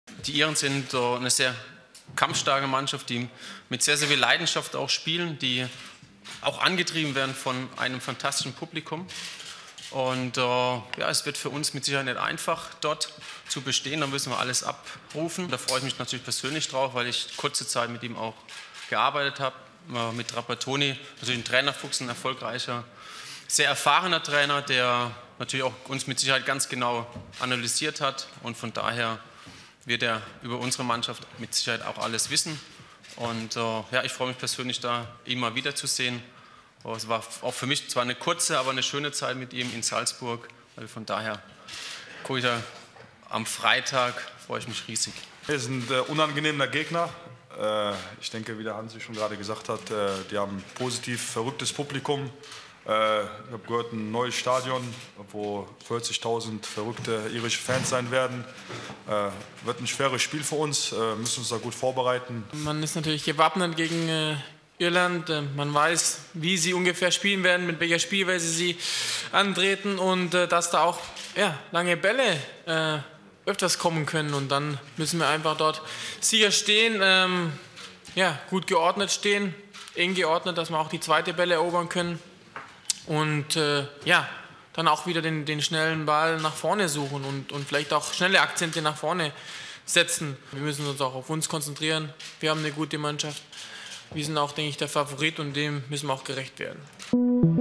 Die Iren sind eine sehr kampfstarke Mannschaft, die mit sehr, sehr viel Leidenschaft auch spielen, die auch angetrieben werden von einem fantastischen Publikum. Und ja, es wird für uns mit Sicherheit nicht einfach, dort zu bestehen. Da müssen wir alles abrufen. Da freue ich mich natürlich persönlich drauf, weil ich kurze Zeit mit ihm auch gearbeitet habe. Mit Trapattoni, natürlich ein Trainerfuchs, ein erfolgreicher, sehr erfahrener Trainer, der natürlich auch uns mit Sicherheit ganz genau analysiert hat. Und von daher wird er über unsere Mannschaft mit Sicherheit auch alles wissen. Und ja, ich freue mich persönlich, da ihn mal wiederzusehen. Es war auch für mich zwar eine kurze, aber eine schöne Zeit mit ihm in Salzburg. Also von daher gucke ich da am Freitag, freue ich mich riesig. Wir sind unangenehmer Gegner. Ich denke, wie der Hansi schon gerade gesagt hat, die haben ein positiv verrücktes Publikum. Ich habe gehört, ein neues Stadion, wo 40.000 verrückte irische Fans sein werden. Wird ein schweres Spiel für uns, müssen uns da gut vorbereiten. Man ist natürlich gewappnet gegen Irland. Man weiß, wie sie ungefähr spielen werden, mit welcher Spielweise sie antreten und dass da auch lange Bälle öfters kommen können. Und dann müssen wir einfach dort sicher stehen, gut geordnet stehen, eng geordnet, dass wir auch die zweite Bälle erobern können. Und dann auch wieder den schnellen Ball nach vorne suchen und vielleicht auch schnelle Akzente nach vorne setzen. Wir müssen uns auch auf uns konzentrieren. Wir haben eine gute Mannschaft. Wir sind auch, denke ich, der Favorit und dem müssen wir auch gerecht werden.